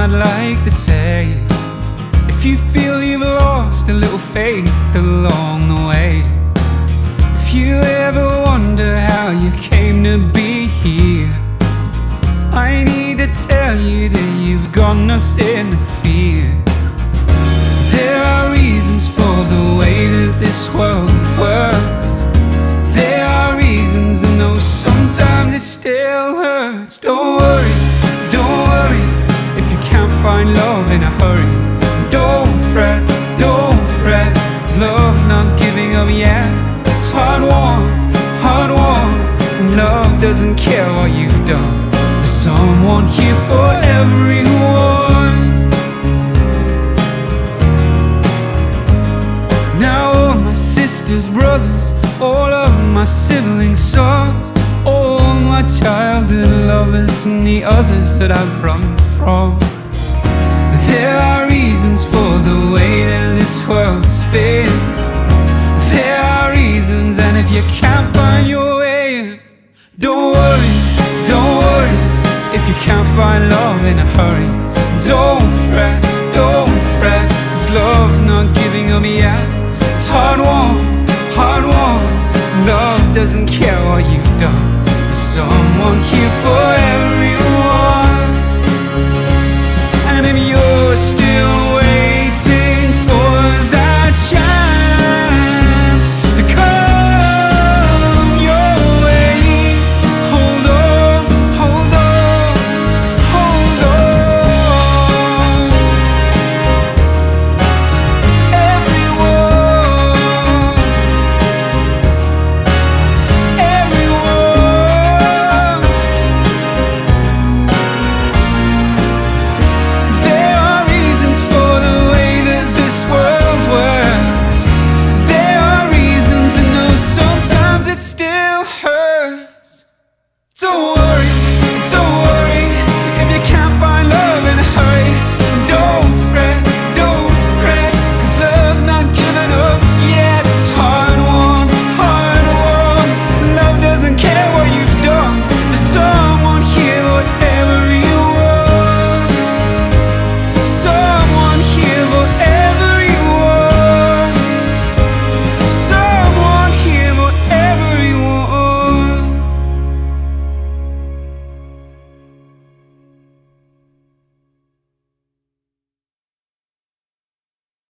I'd like to say, if you feel you've lost a little faith along the way, if you ever wonder how you came to be here, I need to tell you that you've got nothing to fear. There are reasons for the way that this world works. There are reasons, and though sometimes it still hurts. Don't worry if you can't find love in a hurry. Don't fret, 'cause love's not giving up yet. It's hard won, and love doesn't care what you've done. There's someone here for everyone. Now all my sisters, brothers, all of my siblings' sons, all my childhood lovers and the others that I've run from, there are reasons for the way that this world spins. There are reasons, and if you can't find your way, don't worry if you can't find love in a hurry. Don't